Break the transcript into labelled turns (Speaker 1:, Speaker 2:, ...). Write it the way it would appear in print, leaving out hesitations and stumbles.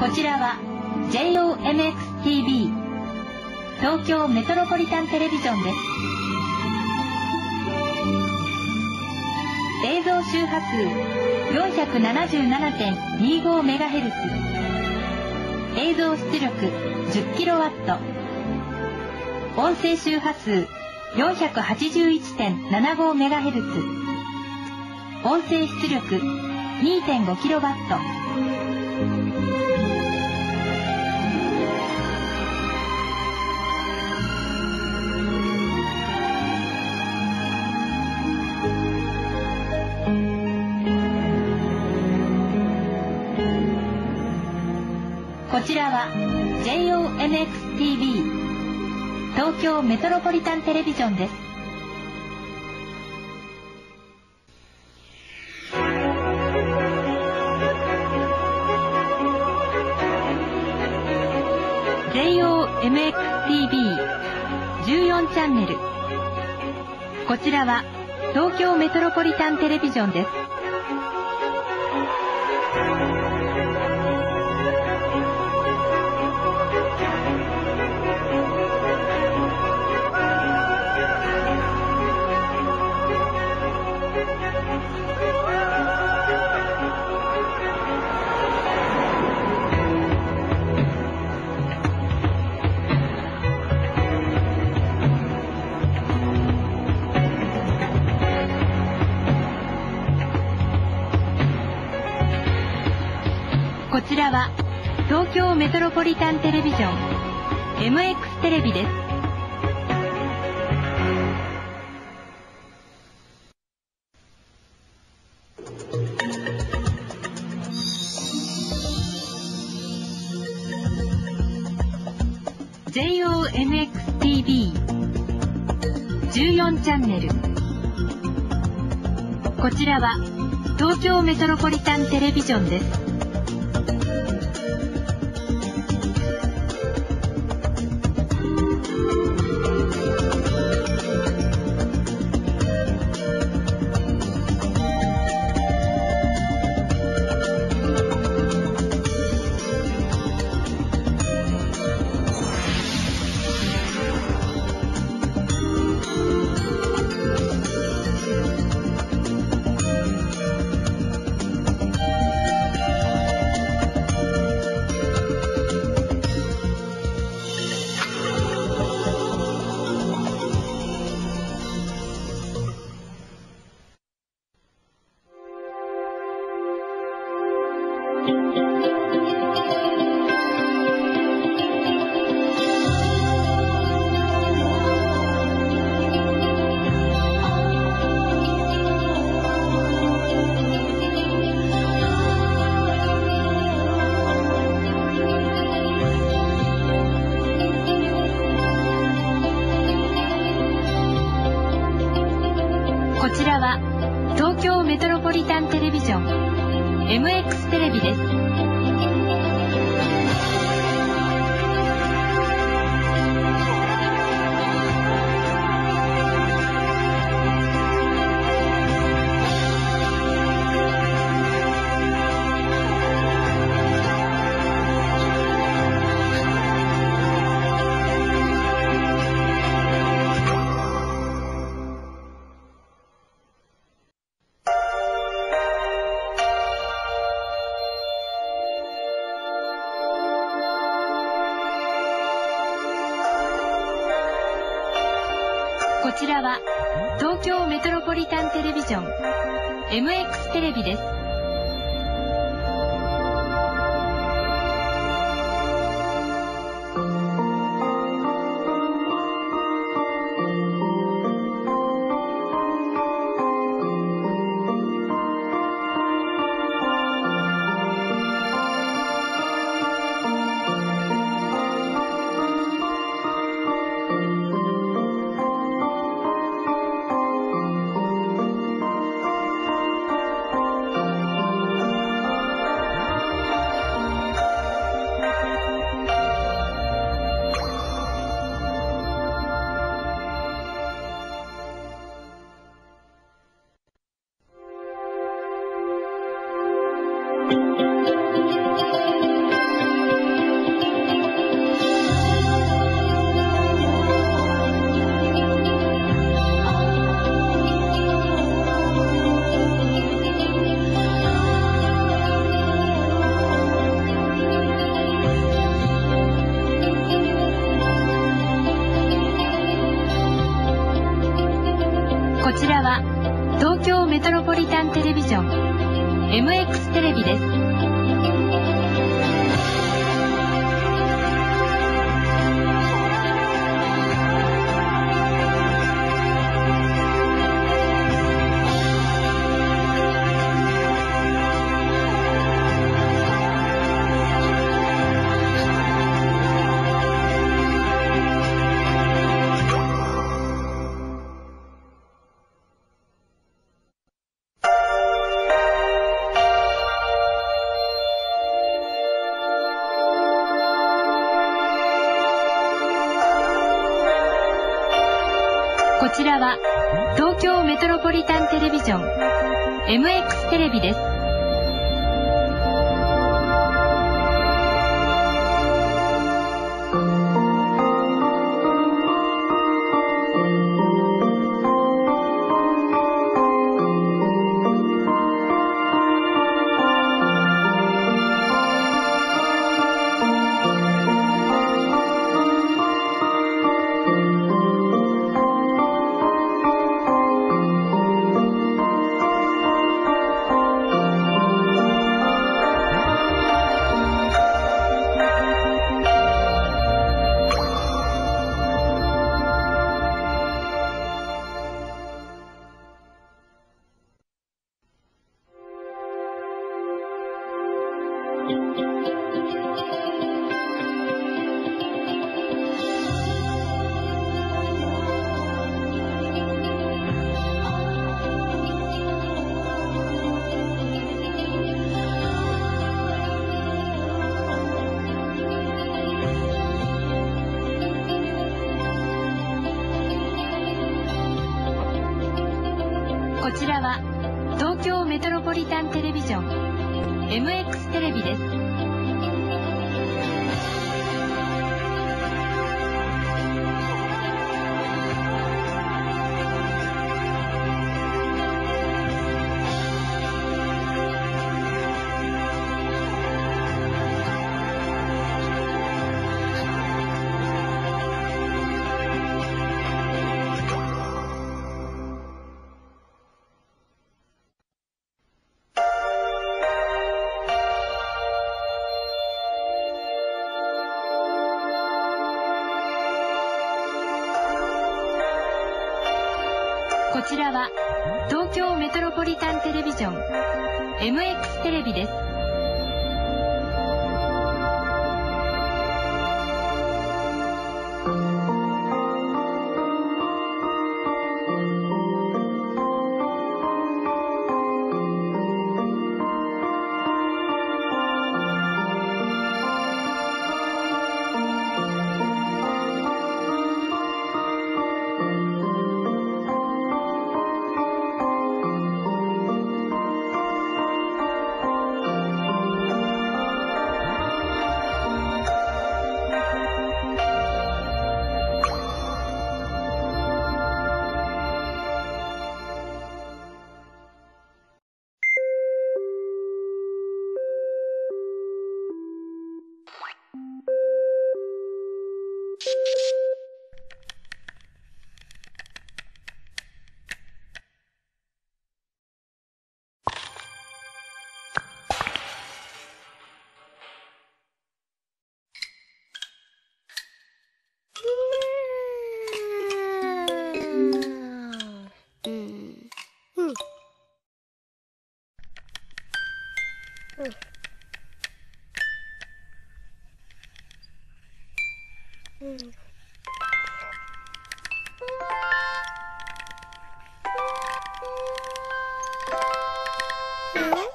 Speaker 1: こちらは JOMX-TV 東京メトロポリタンテレビジョンです。映像周波数 477.25MHz、 映像出力 10kW、 音声周波数 481.75MHz、 音声出力 2.5kW。こちらは JOMX-TV 東京メトロポリタンテレビジョンです。JOMX-TV14 チャンネル。こちらは東京メトロポリタンテレビジョンです。こちらは東京メトロポリタンテレビジョン MX テレビです。JOMX-TV14 チャンネル。こちらは東京メトロポリタンテレビジョンです。こちらは東京メトロポリタンテレビジョン MX テレビです。こちらは東京メトロポリタンテレビジョン MX テレビです。 ロポリタンテレビジョン MX テレビです。こちらは東京メトロポリタンテレビジョン MX テレビです。こちらは東京メトロポリタンテレビジョン MX テレビです。こちらは東京メトロポリタンテレビジョン MX テレビです。
Speaker 2: うん